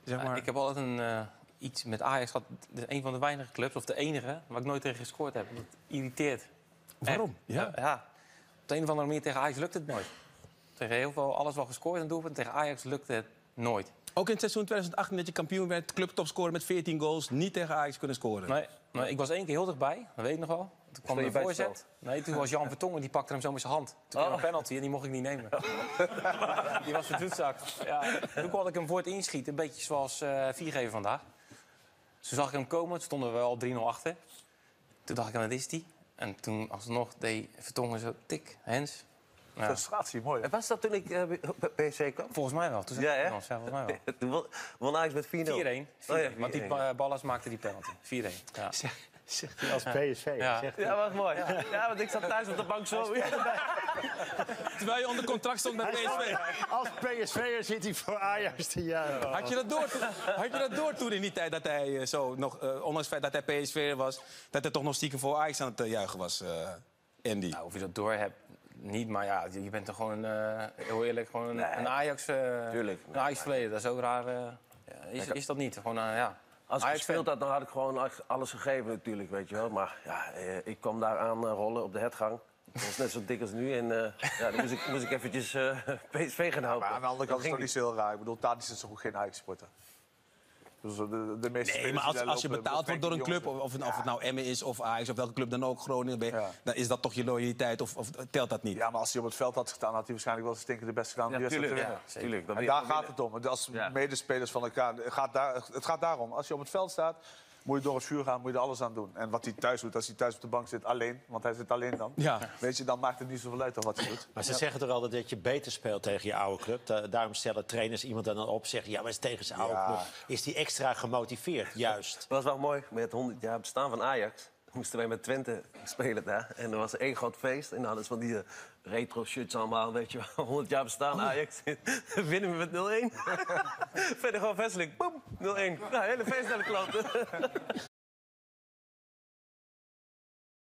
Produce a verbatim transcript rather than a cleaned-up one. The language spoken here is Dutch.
Zeg maar. Uh, ik heb altijd een, uh, iets met Ajax gehad. Een van de weinige clubs, of de enige, waar ik nooit tegen gescoord heb. Dat irriteert. Waarom? Ja. Uh, ja. Op de een of andere manier tegen Ajax lukt het nooit. Tegen heel veel, alles wel gescoord en doelpunt. Tegen Ajax lukt het nooit. Ook in het seizoen twintig achttien dat je kampioen werd, clubtopscorer met veertien goals, niet tegen Ajax kunnen scoren. Nee, nee, ik was één keer heel dichtbij, dat weet ik nog wel. Toen kwam er een voorzet. Nee, toen was Jan Vertongen, die pakte hem zo met zijn hand. Toen kwam oh. een penalty en die mocht ik niet nemen. Die was verdoetzak. Ja, toen kon ik hem voor het inschieten, een beetje zoals uh, viergever vandaag. Toen zag ik hem komen, toen stonden we al drie nul achter. Toen dacht ik, dat is die. En toen alsnog deed Vertongen zo tik, Hens. Ja. Frustratie, mooi. En was dat toen ik uh, P S V kwam? Volgens mij wel. Toen ja, ja, volgens mij wel. Toen won Ajax met vier nul. vier één. Oh, ja, want die uh, Ballas maakte die penalty. vier één. Ja. Zegt hij als P S V. Ja, zegt ja was mooi. Ja. ja, want ik zat thuis op de bank zo. Terwijl je onder contract stond met P S V. Als P S V'er zit hij voor Ajax te juichen. Had je dat door, had je dat door toen in die tijd dat hij uh, zo nog, uh, ondanks het feit dat hij P S V'er was, dat hij toch nog stiekem voor Ajax aan het uh, juichen was, uh, Andy? Nou, of je dat door hebt, niet, maar ja, je bent toch gewoon, uh, heel eerlijk, gewoon een, nee. een Ajax, uh, een Ajax verleden. Dat is ook raar. Uh, is, is dat niet? Gewoon, uh, ja. Als ik gespeeld had, dan had ik gewoon alles gegeven natuurlijk, weet je wel. Maar ja, ik kwam daar aan rollen op de hertgang. Dat was net zo dik als nu. En uh, ja, dan moest ik, moest ik eventjes uh, P S V gaan helpen. Maar aan de andere kant is het toch niet zo heel raar. Ik bedoel, Tadic is toch ook geen Ajax-sporter? Dus de, de meeste nee, maar als, als je betaald wordt door een club, of, of, het, ja. of het nou Emmen is of Ajax of welke club dan ook, Groningen, ben, ja. dan is dat toch je loyaliteit of, of telt dat niet? Ja, maar als hij op het veld had gestaan, had hij waarschijnlijk wel stinkende best gedaan. Ja, tuurlijk, ja, tuurlijk. En daar gaat het om. Als ja. medespelers van elkaar, gaat daar, het gaat daarom. Als je op het veld staat, moet je door het vuur gaan, moet je er alles aan doen. En wat hij thuis doet, als hij thuis op de bank zit alleen, want hij zit alleen dan, ja. weet je, dan maakt het niet zoveel uit wat hij doet. Maar ze ja. zeggen toch altijd dat je beter speelt tegen je oude club. Da daarom stellen trainers iemand dan op zeggen, ja, maar is tegen zijn oude ja. club. Is die extra gemotiveerd, juist. Dat was wel mooi, met het honderd jaar bestaan van Ajax moesten wij met Twente spelen daar. En er was er één groot feest. En dan hadden ze van die uh, retro-shirts allemaal, weet je wel. honderd jaar bestaan, Ajax. Winnen we met nul één. Verder gewoon vestelijk. Boom, nul één. Nou, hele feest naar de kloten.